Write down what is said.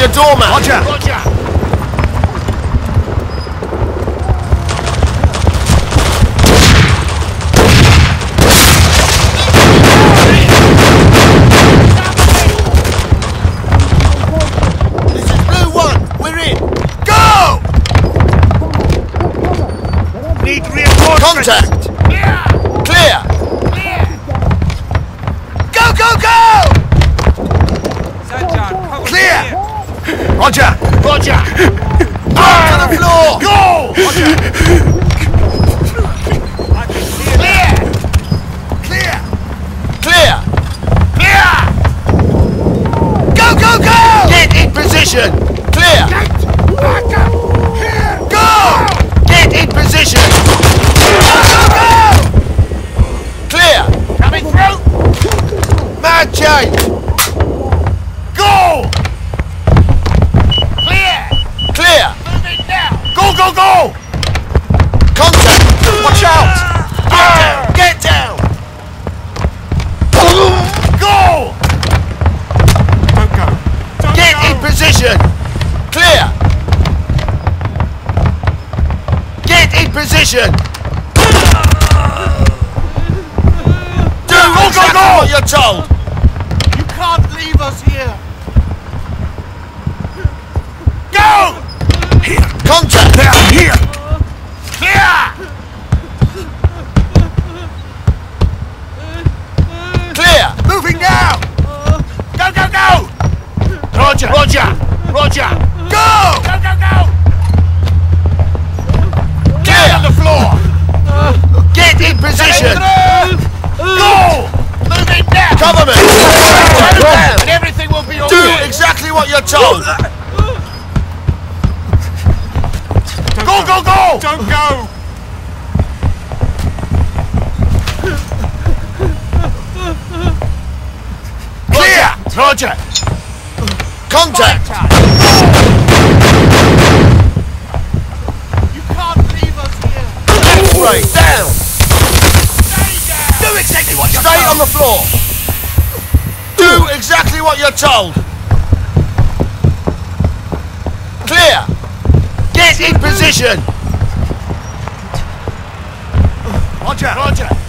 your doormat. Roger. Roger. This is Blue 1. We're in. Go! Need reinforcements. Contact. Clear. Clear. Clear. Go, go, go! Clear! Roger! Roger. To the floor. Go! Clear. Clear! Clear. Clear. Go, go, go! Get in position. Clear. Back up. Clear. Go! Get in position. Go, go, go! Clear. Coming through. Man change. Go! Clear. Clear. Moving now. Go, go, go! Contact. Watch out. Get down. Go! Don't go. Don't Get go. in position. Clear. Get in position. Do exactly what you're told. You can't leave us here. Go! Here. Contact. There, here. Clear. Clear. Moving now. Go, go, go! Roger. Roger. Roger. Go! Go, go, go. Clear. On the floor. Get in position. Go! Moving now. Cover me. And everything will be all Do right. exactly what you're told. Go, go, go! Don't go! Clear! Roger! Contact. You can't leave us here. X-ray. Down. Stay down. Do exactly what you're Stay told. on the floor. Do exactly what you're told. Clear. Get in position. Roger! Roger.